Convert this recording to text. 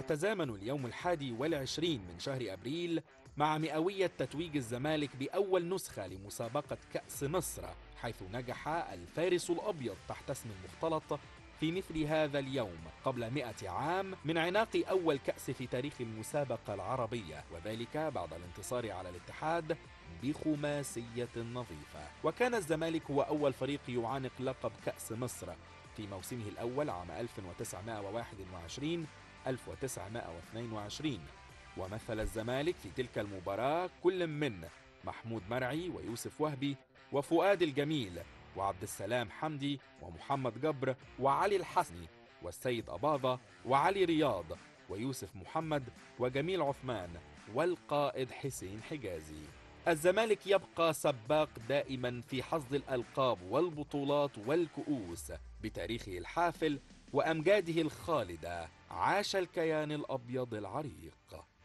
يتزامن اليوم 21 من شهر أبريل مع مئوية تتويج الزمالك بأول نسخة لمسابقة كأس مصر، حيث نجح الفارس الأبيض تحت اسم المختلط في مثل هذا اليوم قبل 100 عام من عناق أول كأس في تاريخ المسابقة العربية، وذلك بعد الانتصار على الاتحاد بخماسية نظيفة. وكان الزمالك هو أول فريق يعانق لقب كأس مصر في موسمه الأول عام 1921 1922. ومثل الزمالك في تلك المباراة كل من محمود مرعي ويوسف وهبي وفؤاد الجميل وعبد السلام حمدي ومحمد جبر وعلي الحسني والسيد أباظة وعلي رياض ويوسف محمد وجميل عثمان والقائد حسين حجازي. الزمالك يبقى سباق دائما في حصد الألقاب والبطولات والكؤوس بتاريخه الحافل وأمجاده الخالدة. عاش الكيان الأبيض العريق.